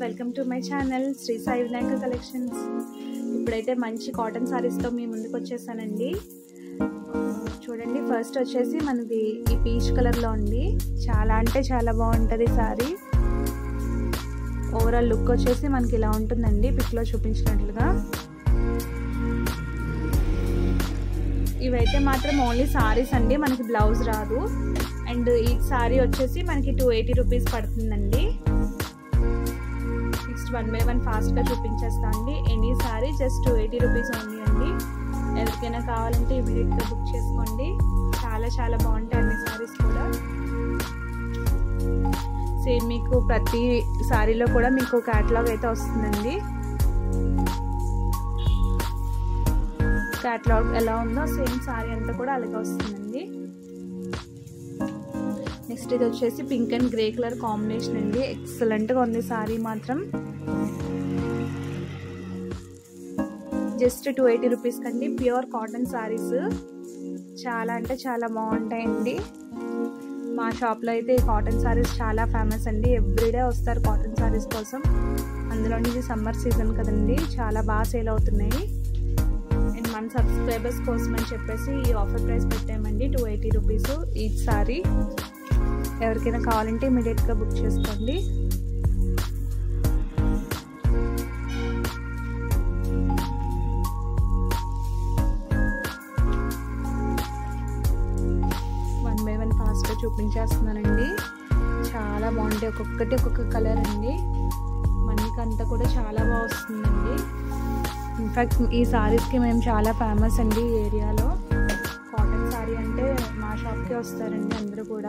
Welcome to my channel Shri Sai Vinayaka collections. ఇప్పుడైతే మంచి cotton సారీస్తో మీ ముందుకు వచ్చేసానండి. చూడండి, ఫస్ట్ వచ్చేసి మనది ఈ పీచ్ కలర్లో ఉంది. చాలా అంటే చాలా బాగుంటుంది సారీ. ఓవరాల్ లుక్ వచ్చేసి మనకి ఇలా ఉంటుందండి, పిక్లో చూపించినట్లుగా. ఇవైతే మాత్రం ఓన్లీ సారీస్ అండి, మనకి బ్లౌజ్ రాదు. అండ్ ఈ సారీ వచ్చేసి మనకి 280 రూపీస్ పడుతుందండి. నెక్స్ట్ 1 by 1 ఫాస్ట్గా చూపించేస్తా అండి. Any sari just 280 rupees only అండి. ఎవరికైనా కావాలంటే ఇమీడియట్గా బుక్ చేసుకోండి. చాలా చాలా బాగుంటాయి అన్ని సారీస్ కూడా. సేమ్ మీకు ప్రతి సారీలో కూడా మీకు క్యాటలాగ్ అయితే వస్తుందండి. క్యాటలాగ్ ఎలా ఉందో సేమ్ సారీ అంతా కూడా అలాగే వస్తుందండి. నెక్స్ట్ ఇది వచ్చేసి pink and grey colour combination అండి. ఎక్సలెంట్గా ఉంది సారీ మాత్రం. జస్ట్ 280 రూపీస్ కండి. ప్యూర్ కాటన్ సారీస్ చాలా అంటే చాలా బాగుంటాయండి. మా షాప్లో అయితే కాటన్ సారీస్ చాలా ఫేమస్ అండి. ఎవ్రీడే వస్తారు కాటన్ సారీస్ కోసం. అందులో ఇది సమ్మర్ సీజన్ కదండి, చాలా బాగా సేల్ అవుతున్నాయి. అండ్ మన సబ్స్క్రైబర్స్ కోసం అని చెప్పేసి ఈ ఆఫర్ ప్రైస్ పెట్టామండి, 280 రూపీస్ ఈచ్ సారీ. ఎవరికైనా కావాలంటే ఇమీడియట్గా బుక్ చేసుకోండి. వన్ బై వన్ ఫాస్ట్గా చూపించేస్తున్నానండి. చాలా బాగుంటాయి, ఒక్కొక్కటి ఒక్కొక్క కలర్ అండి. మనకంతా కూడా చాలా బాగా వస్తుందండి. ఇన్ఫ్యాక్ట్ ఈ సారీస్కి మేము చాలా ఫేమస్ అండి ఈ ఏరియాలో. కాటన్ సారీ అంటే మా షాప్కే వస్తారండి అందరూ కూడా.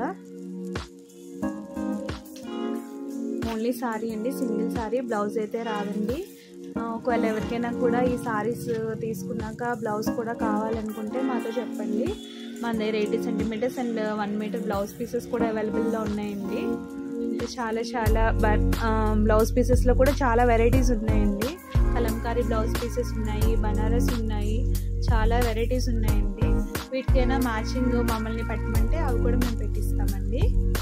ఓన్లీ సారీ అండి, సింగిల్ సారీ, బ్లౌజ్ అయితే రాదండి. ఒకవేళ ఎవరికైనా కూడా ఈ సారీస్ తీసుకున్నాక బ్లౌజ్ కూడా కావాలనుకుంటే మాతో చెప్పండి. మన దగ్గర 80 centimetres and 1 metre blouse pieces కూడా అవైలబుల్లో ఉన్నాయండి. చాలా చాలా బ్లౌజ్ పీసెస్లో కూడా చాలా వెరైటీస్ ఉన్నాయండి. కలంకారీ బ్లౌజ్ పీసెస్ ఉన్నాయి, బనారస్ ఉన్నాయి, చాలా వెరైటీస్ ఉన్నాయండి. వీటికైనా మ్యాచింగ్ మమ్మల్ని పెట్టమంటే అవి కూడా మేము పెట్టిస్తామండి.